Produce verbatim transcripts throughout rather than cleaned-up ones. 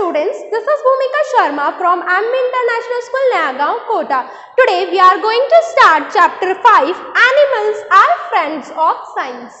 students, this is Bhumika Sharma from M B International School, Nayagaon, Kota. Today we are going to start chapter five, Animals are Friends of Science.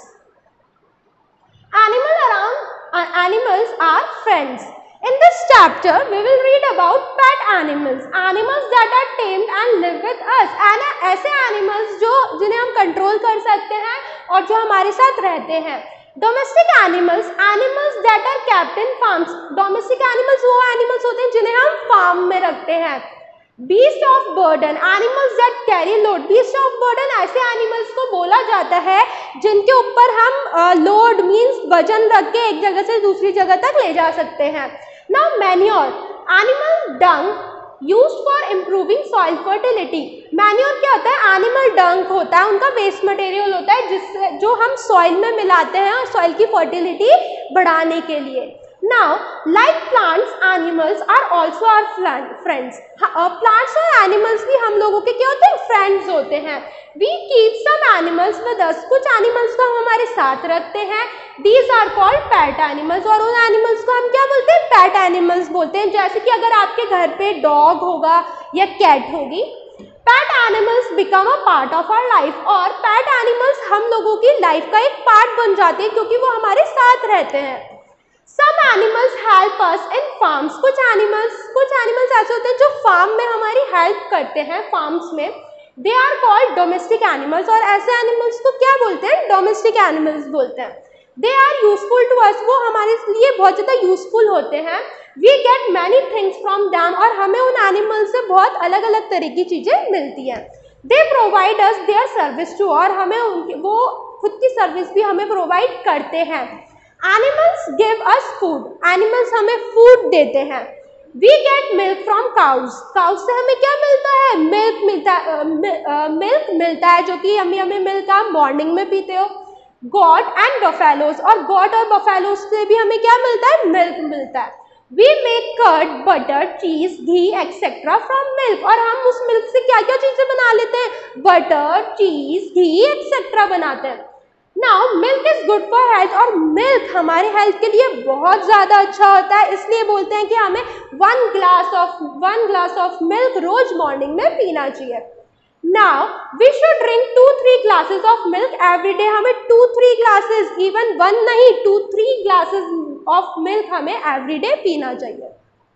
Animal around, uh, animals are friends. In this chapter, we will read about pet animals, animals that are tamed and live with us. And ऐसे animals जो जिन्हें हम control कर सकते हैं और जो हमारे साथ रहते हैं. Domestic animals, animals that are kept in farms. Domestic animals वो animals होते हैं जिन्हें हम farm में रखते हैं. Beast of burden, animals that carry load. Beast of burden ऐसे animals को बोला जाता है जिनके ऊपर हम लोड uh, मीन्स वजन रख के एक जगह से दूसरी जगह तक ले जा सकते हैं. Now manure, animal dung used for improving soil fertility. Manure क्या होता है? Animal dung होता है, उनका वेस्ट मटेरियल होता है जिससे जो हम सॉइल में मिलाते हैं और सॉइल की फर्टिलिटी बढ़ाने के लिए. Now, like plants, animals are also our friends. Plants और animals भी हम लोगों के क्या होते हैं? Friends होते हैं. We keep some animals with us. कुछ animals को हम हमारे साथ रखते हैं. These are called pet animals. और उन animals को हम क्या बोलते हैं? Pet animals बोलते हैं. जैसे कि अगर आपके घर पे dog होगा या cat होगी. Pet animals become a part of our life. और pet animals हम लोगों की life का एक part बन जाते हैं क्योंकि वो हमारे साथ रहते हैं. Some animals help us in farms. कुछ animals कुछ animals ऐसे होते हैं जो farm में हमारी help करते हैं farms में. They are called domestic animals. और ऐसे animals को क्या बोलते हैं? Domestic animals बोलते हैं. They are useful to us. वो हमारे लिए बहुत ज़्यादा useful होते हैं. We get many things from them. और हमें उन animals से बहुत अलग अलग तरह की चीज़ें मिलती हैं. They provide us their service too. और हमें उनकी वो खुद की service भी हमें provide करते हैं. Animals give us food. Animals हमें food देते हैं. We get milk from cows. Cows से हमें क्या मिलता है? Milk मिलता है. uh, milk मिलता है जो कि हमें हमें मिल्क आप मॉर्निंग में पीते हो. Goat and buffaloes. और goat और buffaloes से भी हमें क्या मिलता है? Milk मिलता है. We make curd, butter, cheese, ghee, et cetera from milk. और हम उस मिल्क से क्या क्या चीज़ें बना लेते हैं? Butter, cheese, ghee, et cetera बनाते हैं. Now milk is good for health. और milk हमारे health के लिए बहुत ज़्यादा अच्छा होता है, इसलिए बोलते हैं कि हमें one glass of one glass of milk rose morning में पीना चाहिए. Now we should drink two three glasses of milk every day. हमें two three glasses, even one नहीं, two three glasses of milk हमें every day पीना चाहिए.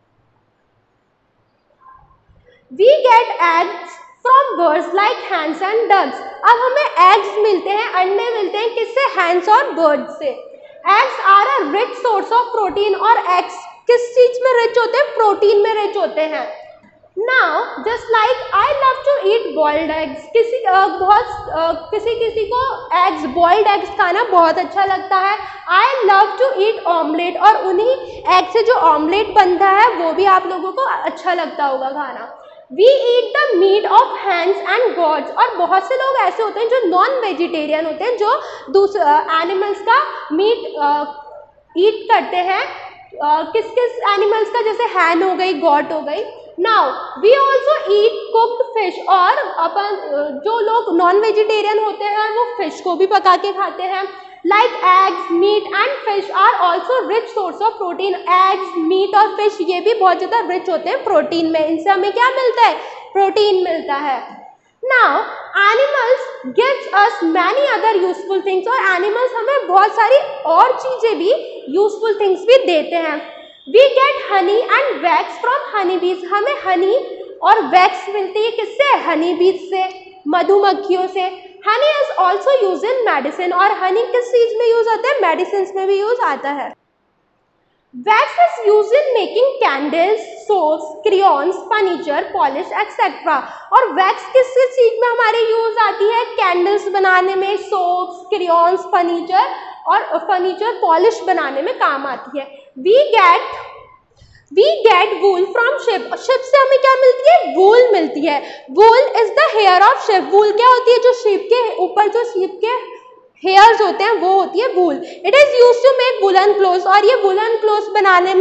We get eggs from birds like hens and ducks. अब हमें eggs मिलते हैं, अंडे मिलते हैं किससे? hens और birds से. Eggs are a rich source of protein. और eggs किस चीज में rich होते हैं? प्रोटीन में rich होते हैं. Now just like I love to eat boiled eggs. किसी uh, बहुत uh, किसी किसी को eggs boiled eggs खाना बहुत अच्छा लगता है. I love to eat omelette. और उन्हीं egg से जो omelette बनता है वो भी आप लोगों को अच्छा लगता होगा खाना. We eat the meat of hens and goats. और बहुत से लोग ऐसे होते हैं जो नॉन वेजिटेरियन होते हैं जो दूसरे एनिमल्स का मीट ईट करते हैं. uh, किस किस एनिमल्स का? जैसे हैन हो गई, गॉट हो गई. Now we also eat cooked fish. और अपन जो लोग नॉन वेजिटेरियन होते हैं वो फिश को भी पका के खाते हैं. Like eggs, meat and fish are also rich source of protein. Eggs, meat और fish ये भी बहुत ज़्यादा rich होते हैं प्रोटीन में. इनसे हमें क्या मिलता है? प्रोटीन मिलता है. Now animals gives us many other useful things. और animals हमें बहुत सारी और चीज़ें भी useful things भी देते हैं. We get honey and wax from honey bees. हमें honey और wax मिलती है किससे? honey bees से, मधुमक्खियों से. Honey is also used in medicine. और honey किस चीज में यूज आता है? मेडिसिन में भी यूज आता है. Wax is used in making candles, soaps, crayons, furniture, polish, et cetera. और wax किस किस चीज में हमारे यूज आती है? कैंडल्स बनाने में, soaps, crayons, furniture और फर्नीचर पॉलिश बनाने में काम आती है. We get We get wool from sheep. sheep से हमें क्या मिलती है? wool मिलती है. wool is the hair of sheep. wool क्या होती है? जो sheep के ऊपर जो sheep के hairs होते हैं वो होती है wool. it is used to make woolen clothes. और ये woolen clothes बनाने में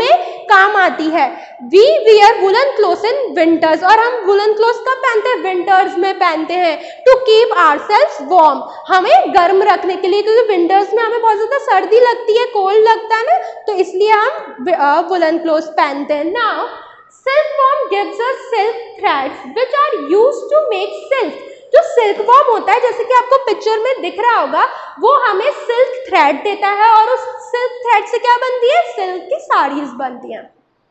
काम आती है। We wear woollen clothes in winters, और हम वुलन क्लोथ्स कब पहनते हैं? विंटर्स में पहनते हैं। टू कीप आवरसेल्व्स वार्म, हमें गर्म रखने के लिए, क्योंकि विंटर्स में हमें बहुत ज़्यादा सर्दी लगती है, कोल्ड लगता है ना, तो इसलिए हम वुलन क्लोथ्स पहनते हैं। Now silkworm gives us silk threads which are used to make silk. जो सिल्कवॉर्म होता है, जैसे कि आपको पिक्चर में दिख रहा होगा, वो हमें सिल्क थ्रेड देता है और उस सिल्क थ्रेड से क्या बनती है? सिल्क की साड़ीज बनती हैं।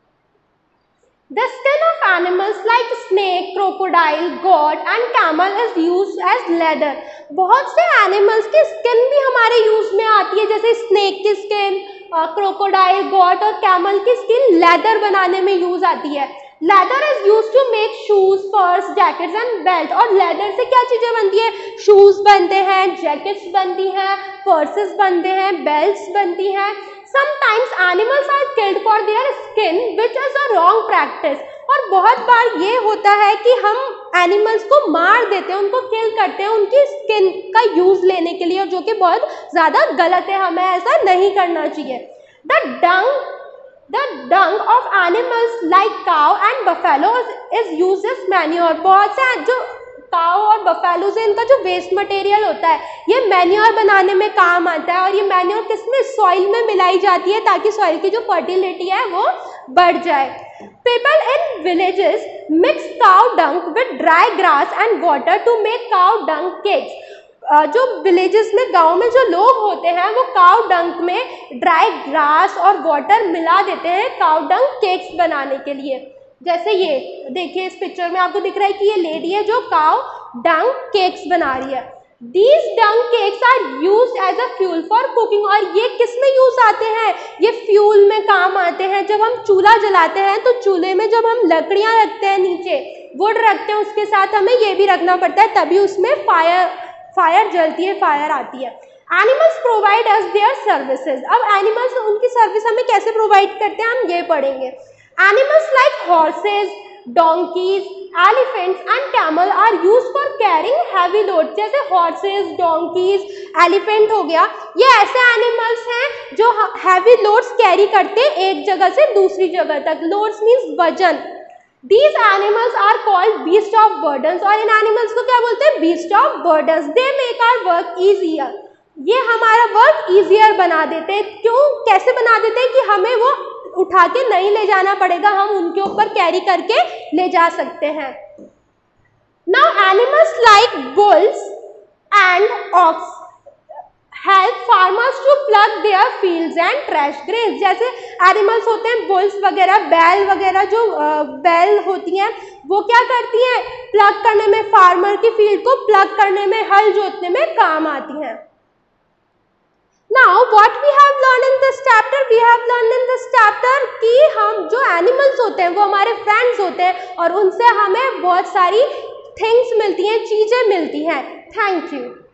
The skin of animals like snake, crocodile, goat and camel is used as leather. बहुत से एनिमल्स की स्किन भी हमारे यूज में आती है, जैसे स्नेक की स्किन, क्रोकोडाइल, गॉट और कैमल की स्किन लेदर बनाने में यूज आती है। Leather is use to make shoes, purse, jackets and belt. और लेदर से क्या चीजें बनती है? शूज बनते हैं, जैकेट्स बनती हैं, पर्सेस बनते हैं, बेल्ट्स बनती हैं। Sometimes animals are killed for their skin, which is a wrong practice. और बहुत बार ये होता है कि हम एनिमल्स को मार देते हैं, उनको किल करते हैं उनकी स्किन का यूज लेने के लिए, जो कि बहुत ज़्यादा गलत है, हमें ऐसा नहीं करना चाहिए। The dung, the dung of animals like cow and buffalo is used as manure. बहुत से जो काऊ और बफेलो से इनका जो वेस्ट मटेरियल होता है, ये मैन्योर बनाने में काम आता है। और ये मैन्योर किसमें? सॉइल में मिलाई जाती है, ताकि सॉइल की जो फर्टिलिटी है वो बढ़ जाए। People in villages mix cow dung with dry grass and water to make cow dung cakes. uh, जो विलेजेस में, गांव में जो लोग होते हैं, वो काउ डंग में ड्राई ग्रास और वाटर मिला देते हैं काउ डंग केक्स बनाने के लिए। जैसे ये देखिए, इस पिक्चर में आपको दिख रहा है कि ये लेडी है जो काउ डंग केक्स बना रही है। These dung cakes are used as a fuel for cooking. और ये किस में यूज आते हैं? ये फ्यूल में काम आते हैं। जब हम चूल्हा जलाते हैं तो चूल्हे में जब हम लकड़ियां रखते हैं, नीचे वुड रखते हैं, उसके साथ हमें ये भी रखना पड़ता है, तभी उसमें फायर फायर जलती है, फायर आती है। Animals provide us their services. अब एनिमल्स, उनकी सर्विस हमें कैसे प्रोवाइड करते हैं, हम ये पढ़ेंगे। Animals like horses, donkeys, elephants and camel are used for carrying heavy loads. जैसे horses, donkeys, elephant हो गया, ये ऐसे एनिमल्स हैं जो heavy loads कैरी करते हैं एक जगह से दूसरी जगह तक। loads means वजन। These animals are called beast of burdens. और इन एनिमल्स को क्या बोलते हैं? beast of burdens. They make our work easier. ये हमारा वर्क ईजियर बना देते हैं। क्यों, कैसे बना देते हैं? कि हमें वो उठा के नहीं ले जाना पड़ेगा, हम उनके ऊपर कैरी करके ले जा सकते हैं। Now animals like bulls and ox help farmers to plough their fields and thresh grass. जैसे एनिमल्स होते हैं, बुल्स वगैरह, बैल वगैरह, जो बैल होती हैं, वो क्या करती हैं? प्लग करने में, फार्मर की फील्ड को प्लग करने में, हल जोतने में काम आती हैं। Now what we have learned in this chapter? We have learned in this chapter कि हम जो एनिमल्स होते हैं वो हमारे फ्रेंड्स होते हैं और उनसे हमें बहुत सारी थिंग्स मिलती हैं, चीज़ें मिलती हैं। Thank you.